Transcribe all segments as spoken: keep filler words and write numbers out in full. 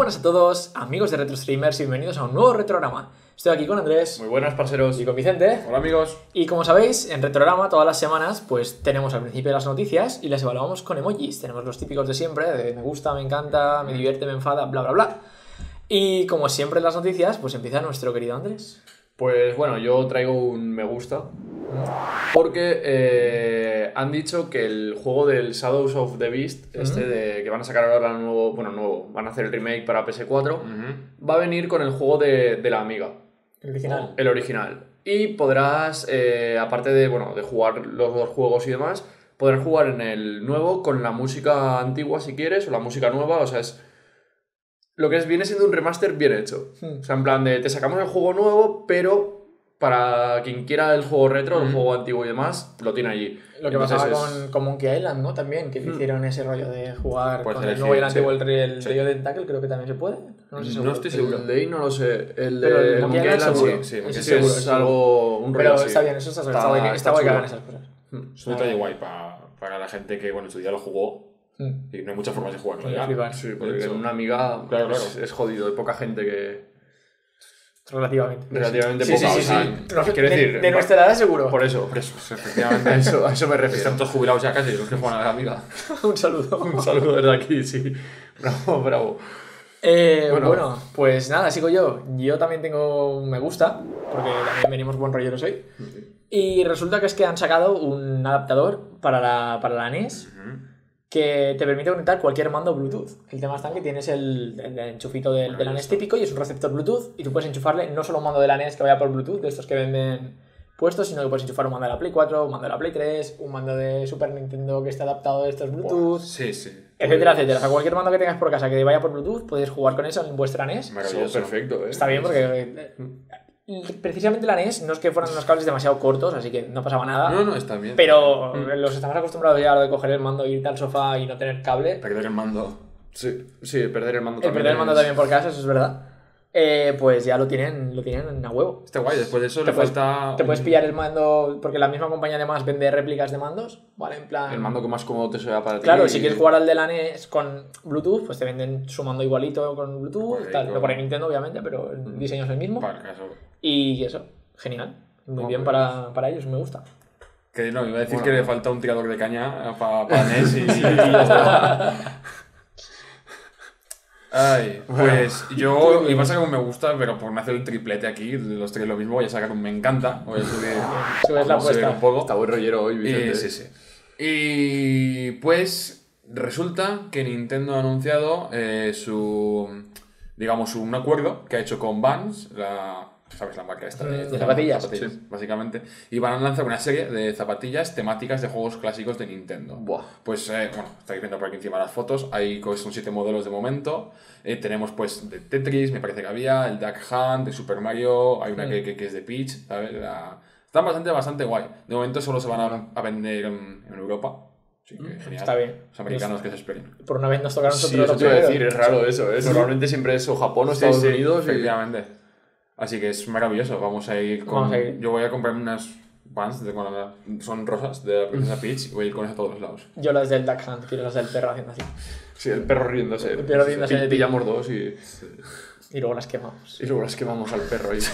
buenas a todos, amigos de RetroStreamers, y bienvenidos a un nuevo Retrograma. Estoy aquí con Andrés. Muy buenas, parceros. Y con Vicente. Hola, amigos. Y como sabéis, en Retrograma todas las semanas pues tenemos al principio las noticias y las evaluamos con emojis. Tenemos los típicos de siempre, de me gusta, me encanta, me divierte, me enfada, bla bla bla. Y como siempre en las noticias, pues empieza nuestro querido Andrés. Pues bueno, yo traigo un me gusta porque eh, han dicho que el juego del Shadows of the Beast, uh-huh. este de que van a sacar ahora nuevo, bueno, nuevo, van a hacer el remake para P S cuatro, uh-huh. va a venir con el juego de, de la Amiga. El original. El original. Y podrás, eh, aparte de, bueno, de jugar los dos juegos y demás, podrás jugar en el nuevo con la música antigua si quieres, o la música nueva, o sea, es... Lo que es, viene siendo un remaster bien hecho. Hmm. O sea, en plan de, te sacamos el juego nuevo, pero para quien quiera el juego retro, mm. el juego antiguo y demás, lo tiene allí. Lo que Entonces pasaba es... con, con Monkey Island, ¿no? También, que hmm. hicieron ese rollo de jugar pues con el nuevo y el antiguo, sí. el, el sí. Río de Tentacle, creo que también se puede. No, sé no estoy seguro. El de ahí no lo sé. El de pero el el Monkey, Monkey Island, Island sí, sí, sí, sí, es seguro, algo... Un pero rollo está así. bien, eso está, está, está guay, está, está guay que hagan esas cosas. Hmm. Es un detalle guay para, para la gente que, bueno, en su día lo jugó. Hmm. Y no hay muchas formas de jugarlo. ¿no? Sí, porque en una Amiga claro, claro. Es, es jodido, hay poca gente que... Relativamente. Relativamente sí, poca. Sí, sí, o sea, sí. No, quiero de, decir, de nuestra edad seguro. Por eso, por eso. Efectivamente, a eso, a eso me refiero. Están todos jubilados ya casi, los que juegan a la Amiga. Un saludo. Un saludo desde aquí, sí. Bravo, bravo. Eh, bueno. bueno, pues nada, sigo yo. Yo también tengo un me gusta, porque también venimos buen rolleros hoy. Uh-huh. Y resulta que es que han sacado un adaptador para la, para la N E S. Uh-huh. Que te permite conectar cualquier mando Bluetooth. El tema está en que tienes el, el enchufito del, de la N E S típico y es un receptor Bluetooth y tú puedes enchufarle no solo un mando de la N E S que vaya por Bluetooth, de estos que venden puestos, sino que puedes enchufar un mando de la Play cuatro, un mando de la Play tres, un mando de Super Nintendo que esté adaptado de estos Bluetooth, wow, sí, sí. etcétera, etcétera. O sea, cualquier mando que tengas por casa que vaya por Bluetooth, puedes jugar con eso en vuestra N E S. Maravilloso, perfecto, ¿eh? Está bien porque... Precisamente la N E S no es que fueran unos cables demasiado cortos, así que no pasaba nada. No, no, está bien. Pero mm. los estamos acostumbrados ya a lo de coger el mando, irte al sofá y no tener cable. Perder el mando. Sí, sí, perder el mando el también. Perder el es... mando también por casa, eso es verdad. Eh, pues ya lo tienen, lo tienen a huevo. Está guay, después de eso te le puedes, falta... Te puedes pillar el mando, porque la misma compañía además vende réplicas de mandos, ¿vale? En plan... El mando que más cómodo te sea para ti. Claro, si quieres jugar al de la N E S con Bluetooth, pues te venden su mando igualito con Bluetooth, pues tal. No por Nintendo, obviamente, pero el mm. diseño es el mismo. Para caso. Y eso, genial. Muy oh, bien pues. para, para ellos, me gusta. Que no, iba a decir bueno, que le falta un tirador de caña para pa N E S y, y ya está. Ay, pues yo iba a sacar un me gusta, pero por me hacer el triplete aquí, los tres lo mismo, voy a sacar un me encanta. Voy a subir, Subes la apuesta. Un poco. Está buen rollero hoy, Vicente. Y, sí, sí. Y pues resulta que Nintendo ha anunciado eh, su, digamos, un acuerdo que ha hecho con Vans, la... ¿Sabes? La marca esta de, de zapatillas. zapatillas sí. Básicamente. Y van a lanzar una serie de zapatillas temáticas de juegos clásicos de Nintendo. Buah. Pues, eh, bueno, estáis viendo por aquí encima las fotos. Hay son siete modelos de momento. Eh, tenemos, pues, de Tetris, me parece que había, el Duck Hunt, de Super Mario, hay una mm. que, que, que es de Peach, ¿sabes? La... Están bastante, bastante guay. De momento solo se van a, a vender en, en Europa. Sí, que genial. Está bien. Los americanos que se esperen. Por una vez nos tocaron sí, nosotros. Eso te iba a decir, es raro eso. ¿eh? Normalmente siempre es o Japón o Estados sí, Unidos. Sí, efectivamente. Y... Así que es maravilloso. Vamos a ir con... Vamos a ir. Yo voy a comprarme unas Vans, de, bueno, son rosas, de la princesa Peach, y voy a ir con eso a todos los lados. Yo las del Duck Hunt, quiero las del perro haciendo así. Sí, el perro riéndose. El perro riéndose. P- pillamos dos y... Y luego las quemamos. Y luego las quemamos al perro ahí.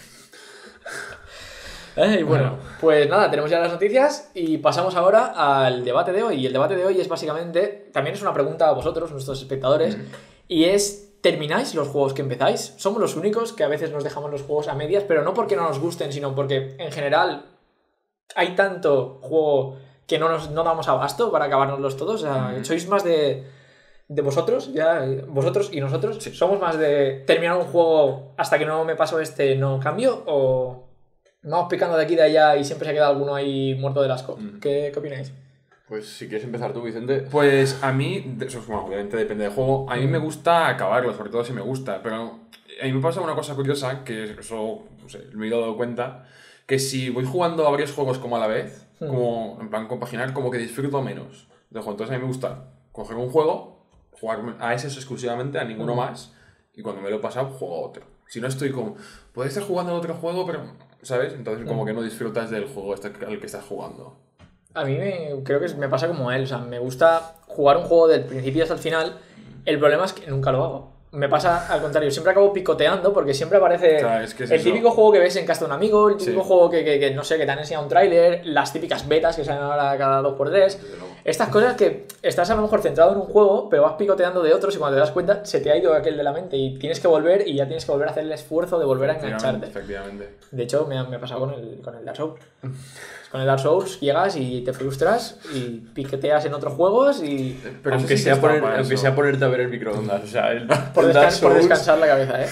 Eh, bueno, pues nada, tenemos ya las noticias y pasamos ahora al debate de hoy. Y el debate de hoy es básicamente, también es una pregunta a vosotros, nuestros espectadores, mm. y es, ¿termináis los juegos que empezáis? Somos los únicos que a veces nos dejamos los juegos a medias, pero no porque no nos gusten, sino porque en general hay tanto juego que no nos no damos abasto para acabárnoslos todos. O sea, mm. sois más de, de vosotros, ya vosotros y nosotros, sí. somos más de terminar un juego hasta que no me paso este, no cambio, o... vamos picando de aquí y de allá y siempre se queda alguno ahí muerto de asco. Mm. ¿Qué, ¿Qué opináis? Pues si quieres empezar tú, Vicente. Pues a mí, eso bueno, obviamente depende del juego, a mí me gusta acabarlo, sobre todo si me gusta, pero a mí me pasa una cosa curiosa, que eso no sé, me he dado cuenta, que si voy jugando a varios juegos como a la vez, mm. como en plan compaginar, como que disfruto menos del juego. Entonces a mí me gusta coger un juego, jugar a ese exclusivamente, a ninguno mm. más, y cuando me lo he pasado, juego a otro. Si no estoy como, puedes estar jugando a otro juego, pero... ¿sabes? Entonces como que no disfrutas del juego este al que estás jugando. A mí me, creo que me pasa como a él, o sea, me gusta jugar un juego del principio hasta el final. El problema es que nunca lo hago. me pasa al contrario, siempre acabo picoteando porque siempre aparece Claro, es que es el eso. típico juego que ves en casa de un amigo, el típico Sí. juego que, que, que, no sé, que te han enseñado un tráiler, las típicas betas que salen ahora cada dos por tres. Desde luego. Estas cosas que estás a lo mejor centrado en un juego, pero vas picoteando de otros y cuando te das cuenta se te ha ido aquel de la mente y tienes que volver y ya tienes que volver a hacer el esfuerzo de volver a engancharte. Efectivamente. De hecho, me ha, me ha pasado con el, con el Dark Souls. Con el Dark Souls llegas y te frustras y piqueteas en otros juegos y Pero aunque, eso sí que sea está poner, para aunque eso. sea ponerte a ver el microondas. O sea, el, por, el descan- Dark por Souls, descansar la cabeza, ¿eh?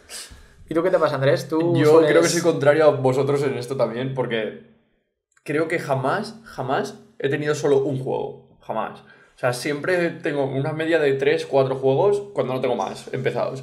¿Y tú qué te pasa, Andrés? ¿Tú yo sueles- creo que soy contrario a vosotros en esto también, porque creo que jamás, jamás he tenido solo un juego. Jamás. O sea, siempre tengo una media de tres, cuatro juegos cuando no tengo más empezados.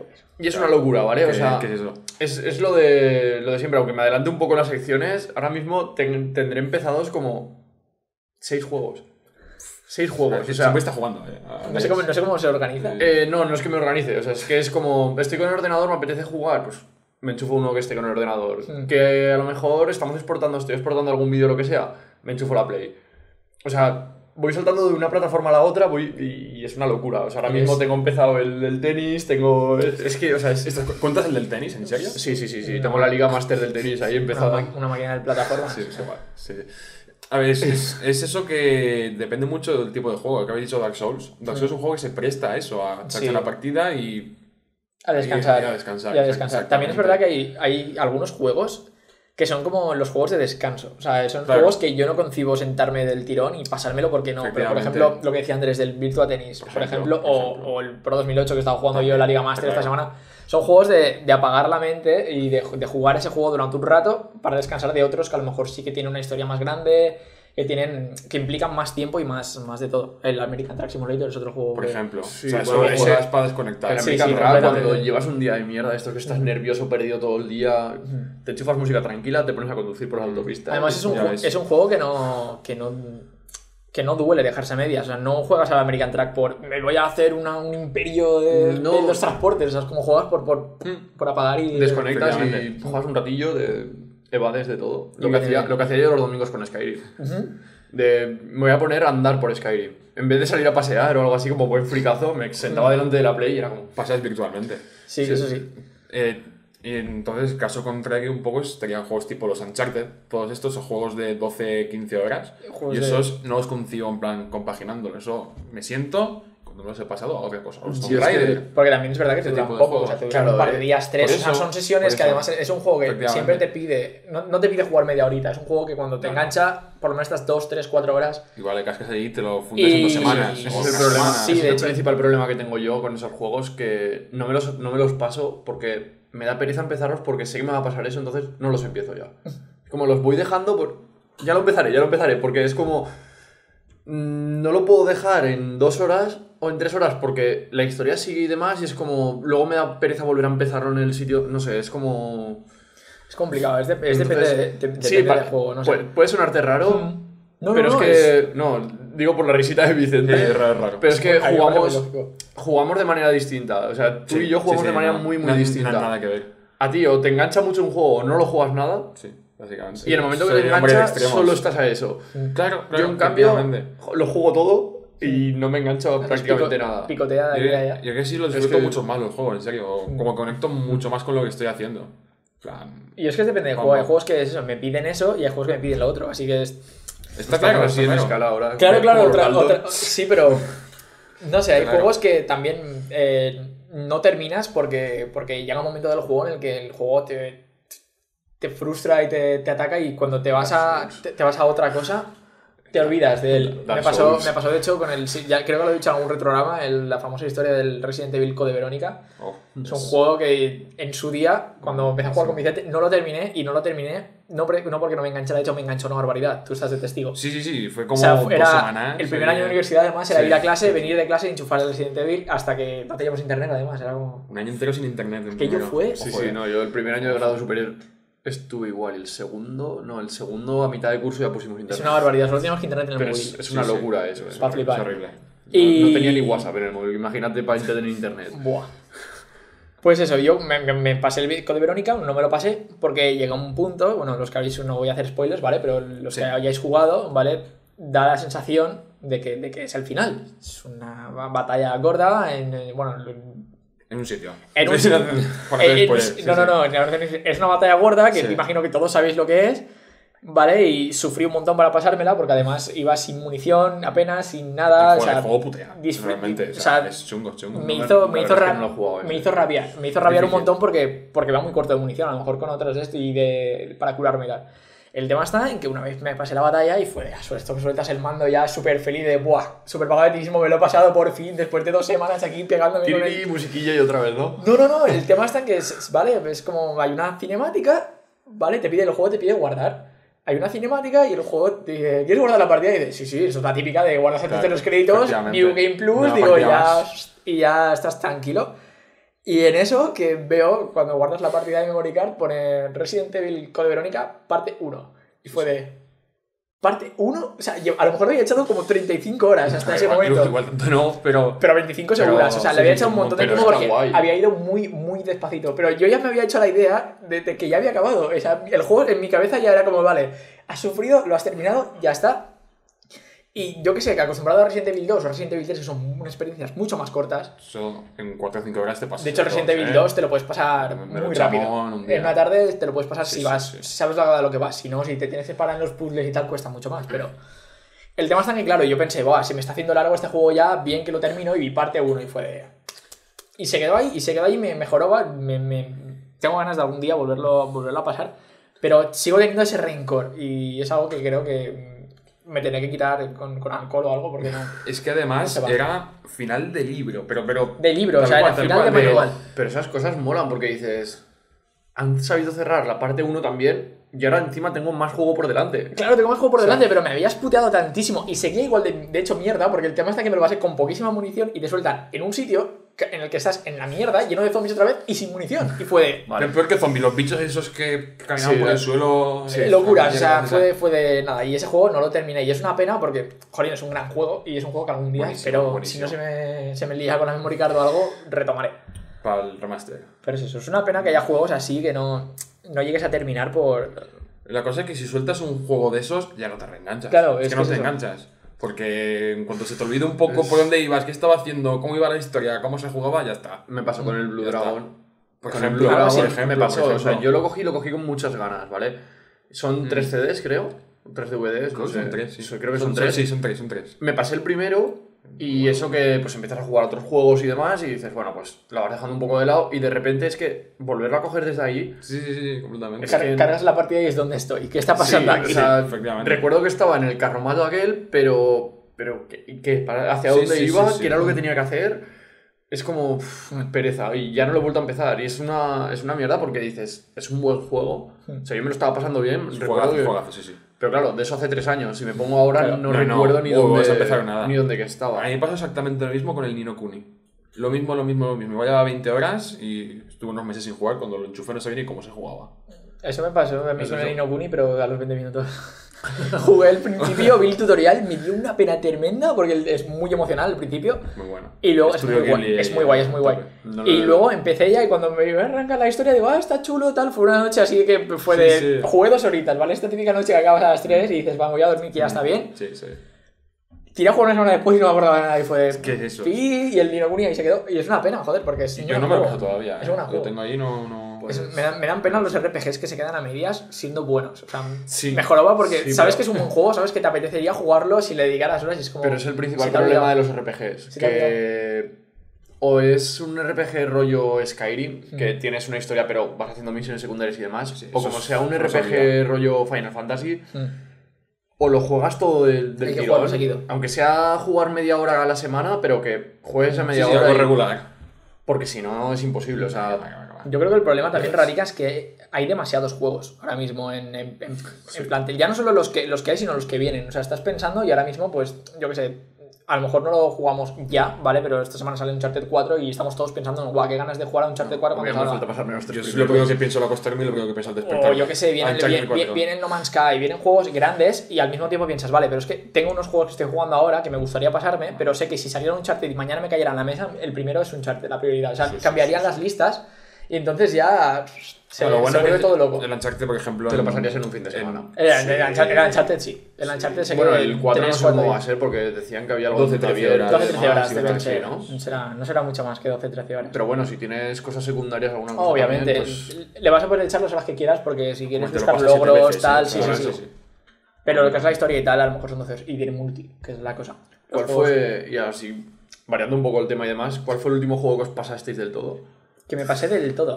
Y es una locura, ¿vale? O ¿Qué- sea, qué es eso? es, es lo, de, lo de siempre. Aunque me adelante un poco en las secciones, ahora mismo ten- tendré empezados como seis juegos. Seis juegos. O sea, Siempre está jugando. Eh. A No sé, cómo, no sé cómo se organiza. eh, no, no es que me organice. O sea, es que es como, estoy con el ordenador, me apetece jugar, pues me enchufo uno que esté con el ordenador. Mm. Que a lo mejor estamos exportando, estoy exportando algún vídeo o lo que sea, me enchufo la Play. O sea, voy saltando de una plataforma a la otra voy, y, y es una locura. O sea, ahora Y mismo es- tengo empezado el, el tenis, tengo... Es, es que, o sea, es... ¿Esto- ¿Cuentas el del tenis, en serio? Sí, sí, sí, sí. No. Tengo la Liga Master del tenis ahí Una, empezada. ma- una máquina de plataforma. Sí, es igual. Sí. A ver, es, es, es eso que depende mucho del tipo de juego. Que habéis dicho Dark Souls. Dark Souls es un juego que se presta a eso, a echarte Sí. la partida y. A descansar. Y a descansar, Y a descansar. exactamente. También es verdad que hay, hay algunos juegos que son como los juegos de descanso. O sea, son Claro. juegos que yo no concibo sentarme del tirón y pasármelo porque no. Pero, por Efectivamente. ejemplo, lo que decía Andrés del Virtua Tennis, por, Por ejemplo, ejemplo, por o, ejemplo. o el Pro dos mil ocho que estaba jugando También, yo en la Liga Master esta claro. semana, son juegos de, de apagar la mente y de, de jugar ese juego durante un rato para descansar de otros que a lo mejor sí que tienen una historia más grande, que tienen que implican más tiempo y más, más de todo. El American Truck Simulator es otro juego Por que- ejemplo. Sí, o sea, bueno, eso, ese- eso es para desconectar. El Sí, American sí, Rap, completamente. cuando llevas un día de mierda, esto que estás nervioso, perdido todo el día, te enchufas música tranquila, te pones a conducir por la autopista. Además es un, Ya ju- ves. es un juego que no, que no que no duele dejarse a medias. O sea, no juegas al American Track por me voy a hacer una- un imperio de, No. de los transportes. O sea, es como juegas por, por, por apagar y... Desconectas y Efectivamente. juegas un ratillo, de, evades de todo. Lo Y que, viene hacía, bien. lo que hacía yo los domingos con Skyrim. Ujú. De, me voy a poner a andar por Skyrim. En vez de salir a pasear o algo así como buen fricazo, me sentaba delante de la Play y era como... Pasas virtualmente. Sí, Sí. eso sí. Eh, y entonces, caso contrario, un poco estarían juegos tipo los Uncharted. Todos estos son juegos de doce quince horas. Juegos y de- esos no los concibo en plan compaginándolo. Eso me siento, cuando me los he pasado, hago otra cosa. Los Tomb Yo es que- Raider. Porque también es verdad que te Ese duran tipo de poco. juegos. O sea, te duran Claro, un par de eh, días, tres. por O sea, eso, son sesiones por que eso. además es un juego que Efectivamente. siempre te pide... No, no te pide jugar media horita. Es un juego que cuando te No. engancha, por lo menos estas dos, tres, cuatro horas... Igual le cascas ahí y te lo fundas Y- en dos semanas. Ese o Ese es una el problema. semana. Sí, ese de es el hecho. principal problema que tengo yo con esos juegos, que no me los, no me los paso porque me da pereza empezarlos porque sé que me va a pasar eso, entonces no los empiezo ya. Como los voy dejando, por... ya lo empezaré, ya lo empezaré, porque es como... mm, no lo puedo dejar en dos horas o en tres horas porque la historia sigue y demás y es como... Luego me da pereza volver a empezarlo en el sitio, no sé, es como... Es complicado. Es, de- es Entonces, depende, de, de- sí, depende pa- del juego. No sé. puede, puede sonarte raro, Mm. No, pero no, no, es que... No, digo por la risita de Vicente. Sí, es raro, es raro. Pero es que Ahí me parece muy jugamos, lógico. jugamos de manera distinta. O sea, tú Sí, y yo jugamos sí, sí, de manera no, muy, muy no- distinta. No, nada que ver. A ti o te engancha mucho un juego o no lo juegas nada. Sí, básicamente. Y en el momento que Soy te un hombre de engancha, extremos. solo estás a eso. Claro, claro. yo, en cambio, efectivamente. jo- lo juego todo y no me engancho Es prácticamente pico- nada. Picotea de Yo, aquí a allá. yo que sí lo Es disfruto que- mucho más los juegos, en serio. Como conecto mucho más con lo que estoy haciendo. En plan, Y es que depende del Vamos. juego. Hay juegos que es eso, me piden eso y hay juegos que me piden lo otro. Así que es. está Estamos claro, así está en claro. escala ahora. Claro, como claro, otra, Ronaldo. otra- Sí, pero. No sé, hay Claro. juegos que también eh, no terminas porque, porque llega un momento del juego en el que el juego te, te frustra y te, te ataca y cuando te vas a, te, te vas a otra cosa. Te olvidas de él. Dark Me pasó, Souls. me pasó de hecho con el. sí, Ya creo que lo he dicho en algún retrograma, el- la famosa historia del Resident Evil Code Verónica. Oh, Es un juego que en su día, cuando empecé a jugar con Vicente, no lo terminé y no lo terminé, no, pre- no porque no me enganchara, de hecho me enganchó una barbaridad. Tú estás de testigo. Sí, sí, sí. Fue como O sea, dos era semanas. el primer eh, año de universidad, además, era sí. ir a clase, venir de clase y enchufar el Resident Evil hasta que no teníamos internet, además. Era como. Un año entero sin internet. en Que yo primero. fue- Sí, Ojo, sí, eh. no, yo el primer año de grado superior estuve igual. El segundo, no, el segundo a mitad de curso ya pusimos internet. Es una barbaridad, solo teníamos que internet en el Pero móvil. es, es una Sí, sí. locura eso. Es eh. Pa' flipar. horrible. Y- No, no tenía ni WhatsApp en el móvil, imagínate para tener internet. Buah. Pues eso, yo me, me- me pasé el Code Verónica, no me lo pasé porque llega un punto, bueno, los que habéis, no voy a hacer spoilers, ¿vale? Pero los Sí. que hayáis jugado, ¿vale? Da la sensación de que, de que es el final. Es una batalla gorda, en, eh, bueno, en- En un sitio. En un Sí, sitio. por Eh, hacer eh, spoilers, sí, no, no, sí. no, en orden es una batalla gorda que Sí. me imagino que todos sabéis lo que es, ¿vale? Y sufrí un montón para pasármela porque además iba sin munición, apenas, sin nada. El o sea, juego, el juego putea. disfr- Realmente. O o sea, sea, es chungo, chungo. me No, hizo, la me verdad hizo, es que ra- no lo he jugado ese. me hizo rabiar, me hizo rabiar un Difícil. montón porque, porque va muy corto de munición, a lo mejor con otras de esto y de, para curarme y tal. El tema está en que una vez me pasé la batalla y fue de, "Ah, esto que sueltas el mando ya súper feliz de, buah, súper pagadísimo, me lo he pasado por fin, después de dos semanas aquí pegándome con Tiri, el... musiquilla y otra vez, ¿no? No, no, no, el tema está en que, es, vale, es como, hay una cinemática, vale, te pide, el juego te pide guardar. Hay una cinemática y el juego te dice, ¿quieres guardar la partida? Y dices, sí, sí, eso es la típica de guardas antes Claro, de los créditos, efectivamente. New Game Plus, Una digo, partida ya, más. y ya estás tranquilo. Y en eso que veo, cuando guardas la partida de Memory Card, pone Resident Evil Code Verónica, parte uno. Y fue de, ¿parte uno? O sea, yo a lo mejor había echado como treinta y cinco horas hasta Ah, ese igual, momento. Igual tanto no, pero. Pero veinticinco Pero, seguras, o sea, sí, le había sí, echado un un montón de montón, tiempo está porque guay. había ido muy, muy despacito. Pero yo ya me había hecho la idea de, de que ya había acabado. O sea, el juego en mi cabeza ya era como, vale, has sufrido, lo has terminado, ya está. Y yo que sé, que acostumbrado a Resident Evil dos o Resident Evil tres, que son unas experiencias mucho más cortas. Eso en cuatro o cinco horas te pasas. De hecho, Resident Evil dos te lo puedes pasar Me lo muy echamos rápido. en un día. En una tarde te lo puedes pasar Sí, si sí, vas, sí. si sabes a lo que vas. Si no, si te tienes que parar en los puzzles y tal, cuesta mucho más. Pero el tema está que, claro, yo pensé, buah, si me está haciendo largo este juego ya, bien que lo termino y vi parte uno y fue de... Y se quedó ahí, y se quedó ahí, me mejoró, va, me, me... tengo ganas de algún día volverlo, volverlo a pasar. Pero sigo teniendo ese rencor y es algo que creo que me tendré que quitar con, con alcohol o algo porque no... Es que además No se va. era final de libro, pero. pero De libro, tal o sea, cual, era tal final cual, de pero- manual. Pero esas cosas molan porque dices, han sabido cerrar la parte uno también y ahora encima tengo más juego por delante. Claro, tengo más juego por O sea, delante, pero me habías puteado tantísimo y seguía igual de, de hecho mierda, porque el tema está que me lo pasé con poquísima munición y te sueltan en un sitio que- en el que estás en la mierda, lleno de zombies otra vez y sin munición. Y fue de Vale. Pero peor que zombies, los bichos esos que caminaban Sí, por el eh. suelo. Sí, eh, locura, o mierda, sea, esa. fue de, fue de nada. Y ese juego no lo terminé y es una pena porque, joder, es un gran juego y es un juego que algún día, Buenísimo, pero buenísimo. si no se me, se me lía con la memory card o algo, retomaré. Para el remaster. Pero es eso, es una pena que haya juegos así que no, no llegues a terminar por... La cosa es que si sueltas un juego de esos, ya no te reenganchas. Claro, es, es que que no es te eso. enganchas. Porque en cuanto se te olvide un poco Es- por dónde ibas, qué estaba haciendo, cómo iba la historia, cómo se jugaba, ya está. Me pasó con el Blue Ya está. Dragon. Por Con ejemplo, el Blue Dragon por ejemplo, me pasó, por o sea, ejemplo. yo lo cogí, lo cogí con muchas ganas, ¿vale? Son Mm. tres C Ds, creo, tres D V Ds, Creo no que sé. son tres, sí. So- Creo que son, tres. Sí, son tres, son tres. Me pasé el primero y eso que pues empiezas a jugar a otros juegos y demás y dices, bueno, pues la vas dejando un poco de lado y de repente es que volverlo a coger desde ahí. Sí, sí, sí, completamente. Es que- Car- cargas la partida y es donde estoy. ¿Qué está pasando Sí, aquí? o sea, efectivamente. recuerdo que estaba en el carromato aquel, pero. Pero, ¿qué? qué? ¿Para- ¿Hacia Sí, dónde sí, iba? sí, sí. ¿Qué era lo que tenía que hacer? Es como. Uf, pereza. Y ya no lo he vuelto a empezar. Y es una, es una mierda porque dices, es un buen juego. O sea, yo me lo estaba pasando bien. Es un recuerdo juegazo, que- juegazo, sí, sí. Pero claro, de eso hace tres años. Si me pongo ahora, Claro. no, No, no. recuerdo ni, Uh, dónde, vas a empezar nada. ni dónde que estaba. A mí me pasa exactamente lo mismo con el Ni no Kuni. Lo mismo, lo mismo, lo mismo. Igual llevaba veinte horas y estuve unos meses sin jugar. Cuando lo enchufé no sabía ni cómo se jugaba. Eso me pasó a mí Es con eso. el Inokuni, pero a los veinte minutos. Jugué el principio, vi el tutorial, me dio una pena tremenda porque es muy emocional al principio. Muy bueno. Y luego es Estudio muy, guay, Ghibli, es muy guay, es muy guay. tope. No lo Y he- luego empecé ya y cuando me iba a arrancar la historia digo, ah, está chulo, tal. Fue una noche así que fue Sí, de... sí. Jugué dos horitas, ¿vale? Esta típica noche que acabas a las tres y dices, va, voy a dormir que ya está bien. Sí, sí. Tiré a jugar una semana después y no me acordaba de nada y fue de... ¿Qué es eso? Sí, y el Inokuni ahí se quedó. Y es una pena, joder, porque es... un Yo gran no me lo he juego. pasado todavía. Es eh. un gran Lo juego. tengo ahí, no. no... Pues- Es- me, dan, me dan pena los R P Gs que se quedan a medias siendo buenos. O sea, Sí. mejoraba porque Sí, sabes pero- que es un buen juego, sabes que te apetecería jugarlo si le dedicaras horas y es como... Pero es el principal se te ha problema olvidado. de los R P Gs. Se te ha Que o es un R P G rollo Skyrim, que Mm. tienes una historia pero vas haciendo misiones secundarias y demás. Sí, o eso como es- sea un eso R P es G rollo Final Fantasy, Mm. o lo juegas todo del, del Hay que tirón. jugarlo seguido. Aunque sea jugar media hora a la semana, pero que juegues a Sí, media sí, hora. algo y- regular. Porque si no es imposible. O sea, Yo creo que el problema también radica es que hay demasiados juegos ahora mismo en, en, en- en plantel. Ya no solo los que, los que hay, sino los que vienen. O sea, estás pensando y ahora mismo, pues, yo qué sé, a lo mejor no lo jugamos ya, ¿vale? Pero esta semana sale Uncharted cuatro y estamos todos pensando en, guau, qué ganas de jugar a Uncharted cuatro a mí cuando me salga. falta pasarme los tres Yo es lo primeros. primero que pienso al acostarme y lo primero que pienso al despertar. O yo qué sé, vienen, Uncharted vienen, cuatro. vienen No Man's Sky, vienen juegos grandes y al mismo tiempo piensas, vale, pero es que tengo unos juegos que estoy jugando ahora que me gustaría pasarme, pero sé que si saliera un Uncharted y mañana me cayera en la mesa, el primero es Uncharted, la prioridad. O sea, Sí, sí, cambiarían sí, sí. las listas Y entonces ya se, Bueno, lo bueno se vuelve que todo loco. El Uncharted, por ejemplo. Te lo en- pasarías en un fin de semana. El, el, el Uncharted, el Uncharted sí. El Uncharted se Bueno, queda el en cuatro no tres, sé cómo cuatro va a días. ser porque decían que había algo doce, de trece abierto, horas. doce trece además, horas y deben tal, ser, ¿no? ¿no? Será, no será mucho más que doce trece horas. Pero bueno, si tienes cosas secundarias, alguna cosa Obviamente, también, pues... le vas a poder echar las horas que quieras porque si quieres Pues te lo buscar pasas siete logros, veces, tal, sí, sí, claro, sí, sí, sí, sí. Pero lo que es la historia y tal, a lo mejor son doce horas. Y tiene multi, que es la cosa. Los ¿Cuál juegos fue, y así, variando un poco el tema y demás, cuál fue el último juego que os pasasteis del todo? Que me pasé del todo.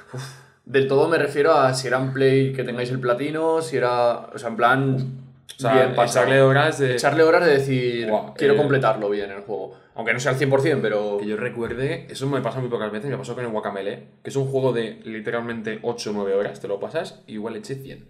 Del todo me refiero a si era en Play que tengáis el platino, si era, o sea, en plan, O sea, bien pasado. echarle horas de. Echarle horas de decir, Buah, quiero eh, completarlo bien el juego. Aunque no sea al cien por cien, pero... Que yo recuerde, eso me pasa muy pocas veces, me pasó con el Guacamelee, que es un juego de literalmente ocho o nueve horas, te lo pasas, y igual eché cien.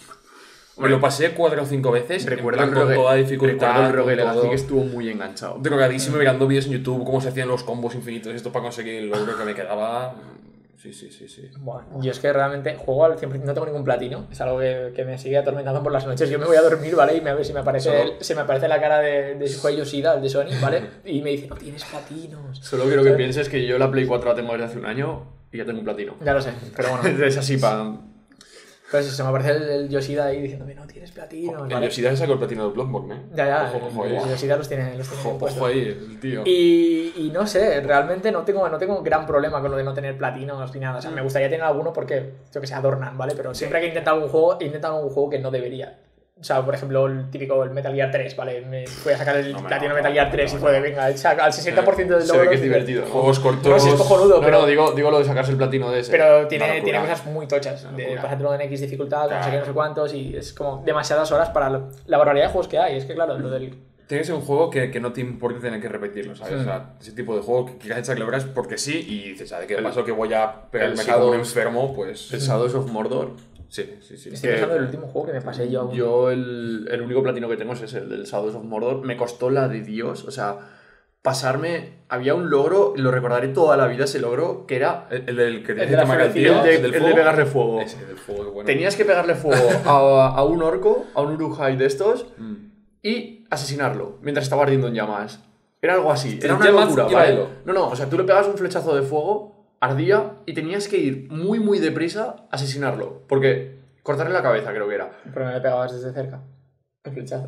Me lo pasé cuatro o cinco veces, Recuerdo en el plan, con Rogue- toda dificultad, recuerdo el Rogue con Legacy todo. que estuvo muy enganchado. Drogadísimo mirando vídeos en YouTube, cómo se hacían los combos infinitos, esto para conseguir el logro que me quedaba. Sí, sí, sí, sí. Bueno, yo es que realmente juego al cien por ciento, no tengo ningún platino. Es algo que, que me sigue atormentando por las noches. Yo me voy a dormir, ¿vale? Y me, a ver si me aparece, Solo- el- se me aparece la cara de, de Shuhei Yoshida, el de Sony, ¿vale? Y me dice, no tienes platinos. Solo quiero que pienses que yo la Play cuatro la tengo desde hace un año y ya tengo un platino. Ya lo sé, pero bueno. Es así para... Pero si se me aparece el, el Yoshida ahí diciéndome, no tienes platinos, El ¿vale? Yoshida se sacó el platino de Bloodborne, ¿eh? Ya, ya, Ojo, ojo, el, ahí. el Yoshida los tiene, los tiene Ojo, puestos. ojo ahí, el tío. Y, y no sé, realmente no tengo, no tengo gran problema con lo de no tener platinos ni nada. O sea, me gustaría tener alguno porque, yo que sé, adornan, ¿vale? Pero siempre que he intentado algún juego, he intentado algún juego que no debería. O sea, por ejemplo, el típico el Metal Gear tres, ¿vale? Me fui a sacar el No, me platino no, Metal Gear no, tres no, y fue de, no. venga, echa al sesenta por ciento del Se logro. ve que es divertido. Juegos cortos. No, sí, es cojonudo, No, pero, no, digo, digo lo de sacarse el platino de ese. pero Una tiene, locura. tiene cosas muy tochas. Una De locura. pasártelo en X dificultad, con no sé qué, no sé Claro. cuántos, y es como demasiadas horas para lo- la barbaridad de juegos que hay. Es que, claro, lo del. Tiene que ser un juego que, que no te importe tener que repetirlo, ¿sabes? Mm. O sea, ese tipo de juego que quieras echarle horas porque sí y dices, ¿sabes qué El- pasó? Que voy a pegarme el aquí como un Shadows- enfermo, pues... El Shadows of Mordor. Sí, sí, sí. Estoy que- pensando en el último juego que me pasé yo. aún. Yo el, el único platino que tengo es ese, el del Shadows of Mordor. Me costó la de Dios, o sea, pasarme... Había un logro, lo recordaré toda la vida ese logro, que era El, el del que El tienes de que la tomar el florecilla, tío, el de, el del el de fuego. pegarle fuego. Ese, el fuego, qué bueno. Tenías que pegarle fuego a, a un orco, a un Uruk-hai de estos, Mm. y asesinarlo mientras estaba ardiendo en llamas. Era algo así, era En una llamas locura, y ¿vale? bailo. No, no, o sea, tú le pegabas un flechazo de fuego, ardía, y tenías que ir muy, muy deprisa a asesinarlo. Porque cortarle la cabeza, creo que era. Pero me le pegabas desde cerca. El flechazo.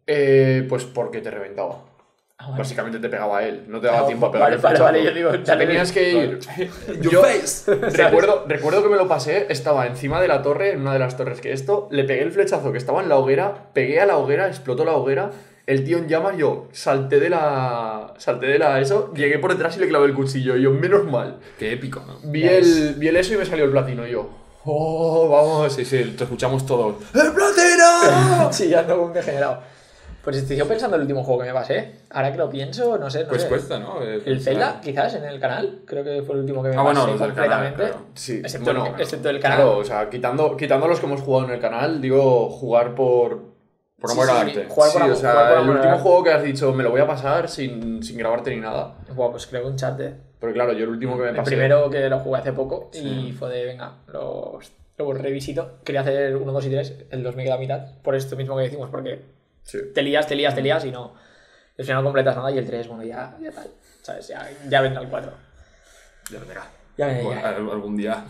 Eh, pues porque te reventaba. Ah, vale. Básicamente te pegaba a él, no te daba Ah, tiempo a pegarle vale, el vale, flechazo. vale, yo digo, O sea, dale, tenías que ir... Your Yo- face. Recuerdo, recuerdo que me lo pasé, estaba encima de la torre, en una de las torres que esto, le pegué el flechazo que estaba en la hoguera, pegué a la hoguera, explotó la hoguera, el tío en llamas, yo salté de la... salté de la... eso, llegué por detrás y le clavé el cuchillo, y yo, menos mal. Qué épico, ¿no? Vi Ya el, vi el eso y me salió el platino, y yo, oh, vamos. Sí, sí, te escuchamos todos. ¡El platino! Chillando como un degenerado. Pues estoy yo pensando en el último juego que me pasé. Ahora que lo pienso, no sé, no Pues sé. cuesta, ¿no? Eh, El pues, Zelda, claro. quizás, en el canal. Creo que fue el último que me Ah, bueno, pasé los del canal, completamente. claro. Sí, Excepto, bueno, el, excepto el canal. claro, o sea, quitando, quitando los que hemos jugado en el canal, digo, jugar por... Por Sí, amor sí, al arte. jugar sí, por amor- o sea, jugar por el amor al último arte. juego que has dicho, me lo voy a pasar sin, sin grabarte ni nada. Buah, pues creo que un chat de... Porque claro, yo el último que me El pasé... primero que lo jugué hace poco y Sí. fue de, venga, los, lo revisito. Quería hacer uno, dos y tres. El dos me queda a mitad. Por esto mismo que decimos, porque Sí. te lías, te lías, te lías y no... Al final no completas nada y el tres, bueno, ya, ya tal. ¿Sabes? Ya, ya vendrá el cuatro. Ya vendrá. Ya vendrá. Bueno, ya. al- algún día.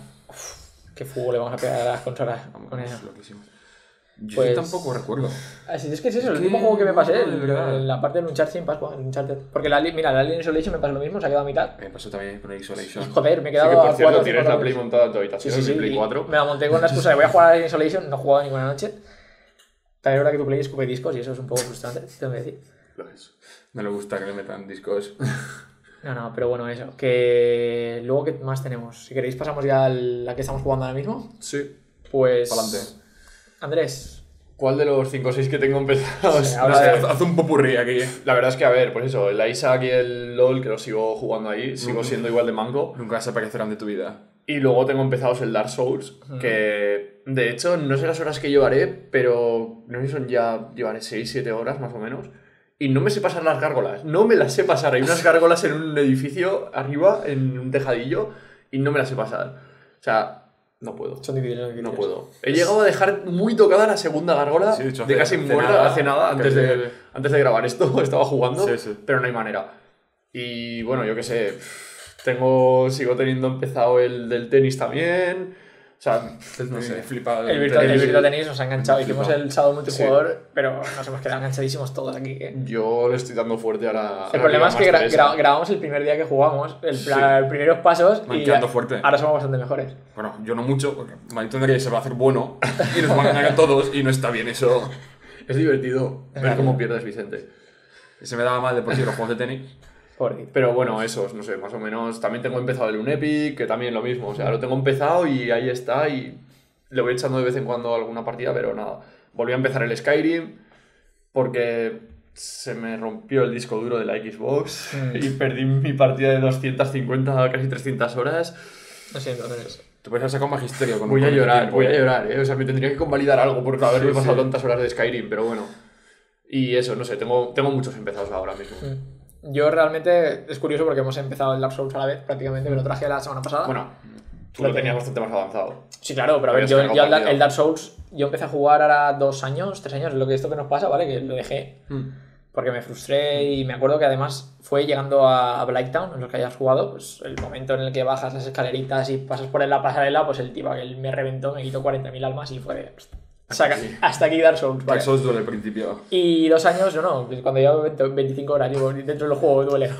Qué fútbol le vamos a pegar a las consolas con eso. Vamos, loquísimo. Yo Pues- tampoco recuerdo. Así es que es eso, Es el que último juego que me pasé, no, el- de verdad. la parte del Uncharted sin Pascua, el Uncharted. Porque la, li- mira, la Alien Isolation me pasa lo mismo, se ha quedado a mitad. Me pasó también con el Isolation. Joder, me he Sí, quedado que por a cierto, cuatro. tienes cinco la Play minutos. montada en tu Sí, habitación, sí, sí. mi Play y cuatro. Me la monté con la excusa de voy a jugar a Alien Isolation, no he jugado ninguna noche. También es verdad que tu Play escupe discos y eso es un poco frustrante, tengo que decir. Lo es. No le gusta que le metan discos. No, no, pero bueno, eso. Que luego, ¿qué más tenemos? Si queréis, pasamos ya a la que estamos jugando ahora mismo. Sí. Pues. Pa'lante. Andrés. ¿Cuál de los cinco o seis que tengo empezados? Sí, No ahora sé. sí. Haz, haz un popurrí aquí. La verdad es que, a ver, pues eso, el Isaac y el LOL, que los sigo jugando ahí, sigo siendo igual de manco. Nunca se aparecerán de tu vida. Y luego tengo empezados el Dark Souls, que de hecho no sé las horas que llevaré, pero no sé si son ya, llevaré seis siete horas más o menos. Y no me sé pasar las gárgolas, no me las sé pasar. Hay unas gárgolas en un edificio arriba, en un tejadillo, y no me las sé pasar. O sea, no puedo. Son difíciles, son difíciles. No puedo. He llegado a dejar muy tocada la segunda gárgola, Sí, de hecho, de hace- casi hace muerta, nada, hace nada, antes casi- de, antes de grabar esto, estaba jugando, Sí, sí. pero no hay manera. Y bueno, yo qué sé, Tengo, sigo teniendo empezado el del tenis también. O sea, no sé. Flipado. El Virtua, el el- Virtua Tennis nos ha enganchado. Flipado. Hicimos el sábado multijugador, pero nos hemos quedado enganchadísimos todos aquí. ¿eh? Yo le estoy dando fuerte ahora. El problema es que gra- gra- grabamos el primer día que jugamos, el plan, los primeros pasos, Van y quedando ya- fuerte. ahora somos bastante mejores. Bueno, yo no mucho, porque Marito André se va a hacer bueno y nos van a ganar a todos y no está bien eso. Es divertido ver Claro. cómo pierdes, Vicente. Se me daba mal de por sí los juegos de tenis. Pobre. Pero bueno, esos, no sé, más o menos. También tengo empezado el Unepic, que también lo mismo. O sea, lo tengo empezado y ahí está. Y le voy echando de vez en cuando alguna partida, pero nada. Volví a empezar el Skyrim porque se me rompió el disco duro de la Xbox Mm. y perdí mi partida de doscientas cincuenta a casi trescientas horas. Lo siento, Andrés. Te puedes haber sacado un magisterio con Voy a con el llorar, tiempo. voy a llorar, ¿eh? O sea, me tendría que convalidar algo por haberme Sí, pasado sí. tantas horas de Skyrim, pero bueno. Y eso, no sé, tengo, tengo muchos empezados ahora mismo. Mm. Yo realmente, es curioso porque hemos empezado el Dark Souls a la vez, prácticamente, me lo traje la semana pasada. Bueno, tú Lo lo tenías tenía. bastante más avanzado. Sí, claro, pero a ver, Habías yo, cargado yo el, partida. el Dark Souls, yo empecé a jugar ahora dos años, tres años, lo que esto que nos pasa, ¿vale? Que lo dejé Mm. porque me frustré y me acuerdo que además fue llegando a, a Blighttown, en los que hayas jugado, pues el momento en el que bajas las escaleritas y pasas por la pasarela, pues el tipo que me reventó, me quitó cuarenta mil almas y fue de, saca, aquí. hasta aquí Dark Souls, vale. Dark Souls duele al principio. Y dos años, no, no, cuando llevo veinte, veinticinco horas digo, dentro del juego duele.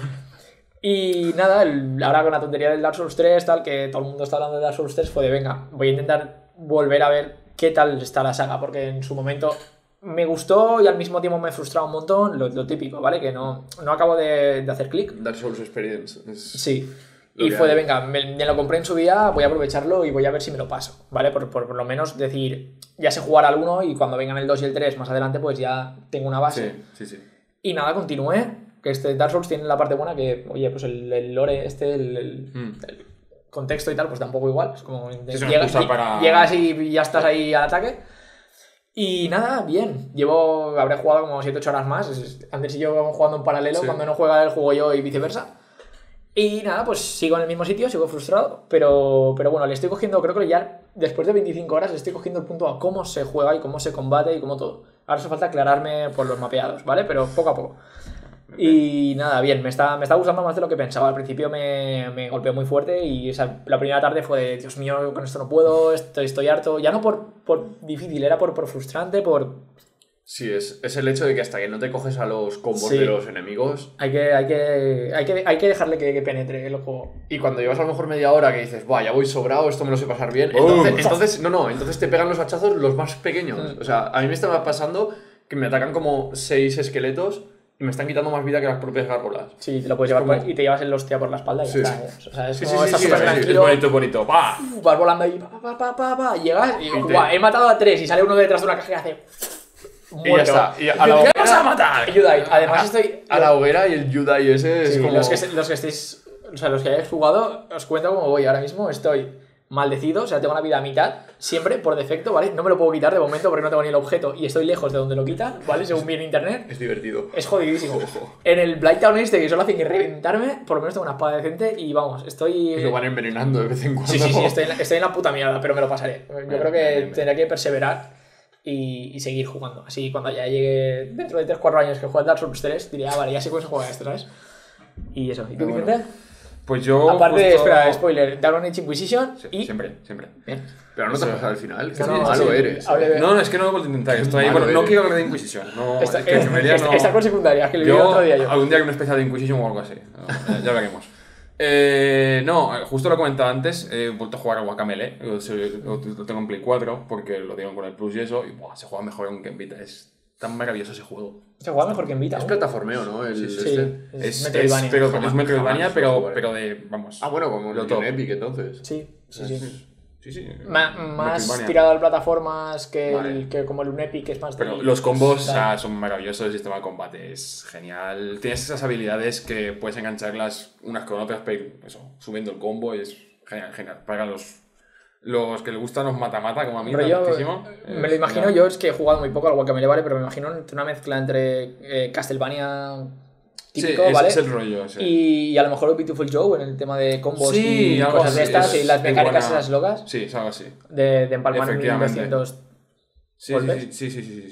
Y nada, el- ahora con la tontería del Dark Souls tres, tal, que todo el mundo está hablando de Dark Souls tres, fue de venga, voy a intentar volver a ver qué tal está la saga, porque en su momento me gustó y al mismo tiempo me frustraba un montón, lo, lo típico, ¿vale? Que no, no acabo de, de hacer clic. Dark Souls Experience. Es... Sí. Lo Y que fue de, hay. venga, me, me lo compré en su día, voy a aprovecharlo y voy a ver si me lo paso, ¿vale? Por, por, por lo menos decir, ya sé jugar al uno y cuando vengan el dos y el tres más adelante, pues ya tengo una base. Sí, sí, sí. Y nada, continué. Que este Dark Souls tiene la parte buena que, oye, pues el, el lore este, el, el- Mm. el contexto y tal, pues tampoco igual. Es como de- es una llega- excusa lle- para- llegas y ya estás ahí al ataque. Y nada, bien. Llevo, habré jugado como siete ocho horas más. Es- Andrés y yo vamos jugando en paralelo. Sí. Cuando no juega él, juego yo y viceversa. Y nada, pues sigo en el mismo sitio, sigo frustrado. Pero, pero bueno, le estoy cogiendo, creo que ya después de veinticinco horas, le estoy cogiendo el punto a cómo se juega y cómo se combate y cómo todo. Ahora hace falta aclararme por los mapeados, ¿vale? Pero poco a poco. Y nada, bien, me está, me está gustando más de lo que pensaba. Al principio me, me golpeó muy fuerte y esa, la primera tarde fue de, Dios mío, con esto no puedo, estoy, estoy harto. Ya no por, por difícil, era por, por frustrante, por... Sí, es, es el hecho de que hasta que no te coges a los combos Sí. de los enemigos Hay que, hay que, hay que, hay que dejarle que, que penetre el juego. y cuando llevas a lo mejor media hora que dices, buah, ya voy sobrado, esto me lo sé pasar bien, ¡Bum! entonces, entonces, no, no, entonces te pegan los hachazos los más pequeños. Mm. O sea, a mí me estaba pasando que me atacan como seis esqueletos y me están quitando más vida que las propias gárgolas. Sí, te lo puedes llevar como- por- y te llevas el hostia por la espalda y ya Sí. está. ¿eh? O sea, es Sí, como sí, sí, estás sí, súper sí, sí, Es tranquilo, bonito, bonito. ¡Pah! uh, vas volando ahí, pa, pa, pa, pa, pa, llegas y, Y te- guau, he matado a tres y sale uno detrás de una caja y hace... Y ya Muerto. está. Y a la ¿Qué hoguera- vas a matar? Ayuda ahí. Además estoy... A la hoguera y el Yudai ese es Sí, como... los, que, los que estéis, o sea, los que hayáis jugado, os cuento cómo voy. Ahora mismo estoy maldecido, o sea, tengo la vida a mitad, siempre por defecto, ¿vale? No me lo puedo quitar de momento porque no tengo ni el objeto y estoy lejos de donde lo quitan, ¿vale? Según vi en internet. Es divertido. Es jodidísimo. Ojo. En el Blighttown este, que solo hace que reventarme, por lo menos tengo una espada decente y vamos, estoy... Y lo van envenenando de vez en cuando. Sí, sí, sí, estoy en, la, estoy en la puta mierda, pero me lo pasaré. Yo Bien, creo que bien, bien. tendré que perseverar y, y seguir jugando. Así cuando ya llegue dentro de tres cuatro años que juegue Dark Souls tres, diré, ah, vale, ya sé cómo se juega esto, ¿sabes? Y eso. ¿Y tú, Bueno. Vicente? Pues yo. Aparte de, justo- espera, spoiler, Dragon Age Inquisition Sí, y... Siempre, siempre. Bien. Pero no te Eso. pasa al final. Que No, no, malo sí. eres. Hable ¿eh? de- No, no, es que no lo vuelvo a intentar. Estoy ahí. Malo Bueno, no eres. quiero hablar de Inquisition. No, Esta, es que en realidad esta- no. esta con secundaria, que lo vi el Yo, otro día yo. algún día que un especial de Inquisition o algo así. No, ya, ya veremos. Eh, no, justo lo comentaba antes, he vuelto a jugar a Guacamele, lo, lo- lo tengo en Play cuatro porque lo tengo con el Plus y eso, y buah, se juega mejor en Game Vita, es tan maravilloso ese juego. Se juega mejor que en Vita. Es ¿no? plataformeo, ¿no? El, Sí, este. es, Es, Metroidvania. es, pero, Jamás- es Metroidvania, jamás pero, lo jugaré. pero de, vamos... Ah, bueno, como lo el top. Epic entonces. Sí, sí, sí. Sí, sí. Ma- más Metroidvania. tirado a plataformas que, Vale. el, que como el Unepic, que es más de... Pero los combos Dale. ah, son maravillosos, el sistema de combate es genial. Tienes esas habilidades que puedes engancharlas unas con otras, pero eso, subiendo el combo es genial, genial. Para los, los que les gustan los mata-mata, como a mí, Rollo, tantísimo, me es lo imagino genial. yo, es que he jugado muy poco al Guacamele, ¿vale? Pero me imagino una mezcla entre eh, Castlevania típico, sí, es, ¿vale? es el rollo, sí. Y, y a lo mejor Beautiful Joe en el tema de combos Sí, y algo cosas de así, estas es- y las es mecánicas buena. esas locas Sí, es algo así. de, de empalmar mil Efectivamente. doscientos. Sí, ¿Golpes? sí, sí, sí, sí, sí, sí.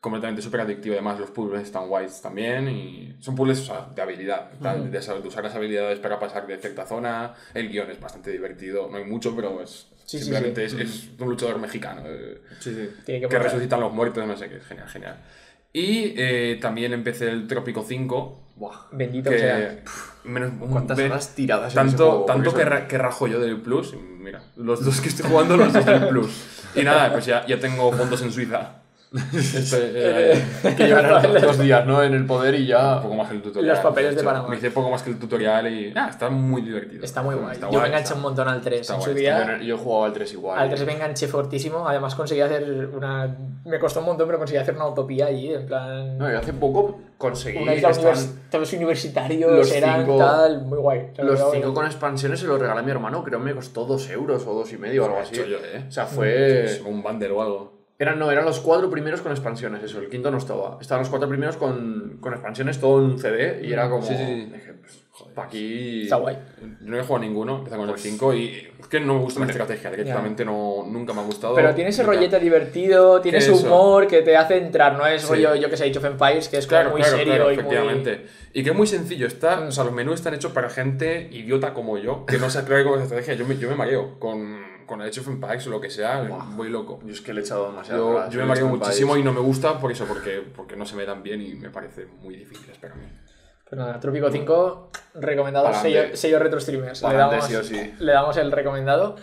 completamente súper adictivo. Además, los puzzles están guays también y son puzzles, o sea, de habilidad, tal, de, saber, de usar las habilidades para pasar de cierta zona. El guión es bastante divertido, no hay mucho, pero es Sí, sí, simplemente sí. Es, es un luchador mexicano eh, Sí, sí. Tiene que que molar. resucitan los muertos, no sé qué, genial, genial. Y eh, también empecé el Trópico cinco. Buah. Bendito Que, sea. pff, menos, ¿Cuántas ve- horas tiradas en ese Tanto, juego? tanto Porque que, son- ra- que rajo yo del Plus. y Mira, los dos que estoy jugando, los dos del Plus. Y nada, pues ya, ya tengo fondos en Suiza. Estoy, eh, Que llevarán dos, dos días, ¿no? En el poder y un ya... poco más que el tutorial. Los papeles de hecho. Panamá. Me hice poco más que el tutorial y. Ah, está muy divertido. Está muy guay. Está Yo me guay, enganché está- un montón al tres. está En su guay, día, Yo, no- yo he jugado al tres igual. al tres me enganché fortísimo. Además conseguí hacer una... Me costó un montón, pero conseguí hacer una utopía allí, en plan... No, y hace poco conseguí... Una isla están- univers... Todos los universitarios los eran cinco- tal... Muy guay. O sea, Los era cinco guay. con expansiones se los regalé a mi hermano, creo que me costó dos euros o dos y medio o algo así. Hecho yo, ¿eh? O sea, fue... Es un bundle o algo. Eran, no, eran los cuatro primeros con expansiones, eso, el quinto no estaba. Estaban los cuatro primeros con, con expansiones, todo en un C D, y era como... Sí, sí, sí. Dije, pues, joder, pa' aquí... Está guay. Yo no he jugado a ninguno, empecé con Pues- el cinco y es que no me gusta la estrategia, directamente no, nunca me ha gustado. Pero tiene ese Nunca. rollete divertido, tiene ¿Qué su es eso? humor que te hace entrar, no es Sí. rollo, yo que sé, Age of Empires, que es como Claro, muy claro, serio claro, y muy... efectivamente. Y que es muy sencillo, está, o sea, los menús están hechos para gente idiota como yo, que no se aclara con la estrategia. Yo me, yo me mareo con, con el Age of Empires o lo que sea, Buah. voy loco. Yo es que le he echado demasiado. Yo, horas, yo me he mareo hecho muchísimo Empires. y no me gusta por eso, porque, porque no se me dan bien y me parece muy difíciles para mí. Pues nada, Trópico cinco, recomendado, Pa'lante. sello, sello Retro Streamers. Le Pa'lante, damos, sí o sí. le damos el recomendado.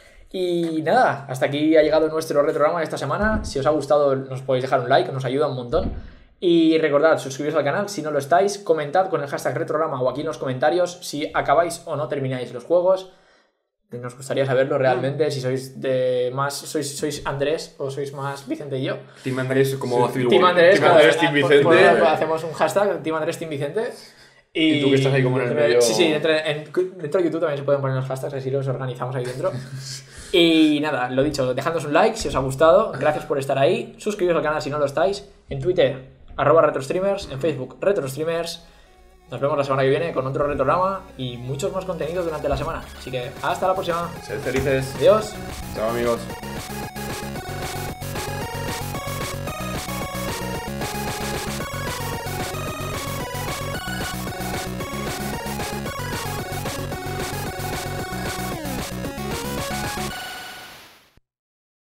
Y nada, hasta aquí ha llegado nuestro retrograma de esta semana. Si os ha gustado, nos podéis dejar un like, nos ayuda un montón. Y recordad, suscribiros al canal si no lo estáis, comentad con el hashtag retrograma o aquí en los comentarios si acabáis o no termináis los juegos. Nos gustaría saberlo realmente, si sois de más sois, sois Andrés o sois más Vicente y yo. Team Andrés como Civil Team War. Andrés, Team Andrés, Team pues, Vicente. pues, pues, hacemos un hashtag, Team Andrés, Team Vicente. Y, Y tú que estás ahí como en el dentro de- medio. Sí, sí, dentro, en- dentro de YouTube también se pueden poner los hashtags, así los organizamos ahí dentro. Y nada, lo dicho, dejadnos un like si os ha gustado, gracias por estar ahí, suscribiros al canal si no lo estáis, en Twitter, arroba retrostreamers, en Facebook, retrostreamers. Nos vemos la semana que viene con otro retrograma y muchos más contenidos durante la semana. Así que hasta la próxima. Sed felices. Adiós. Chao amigos.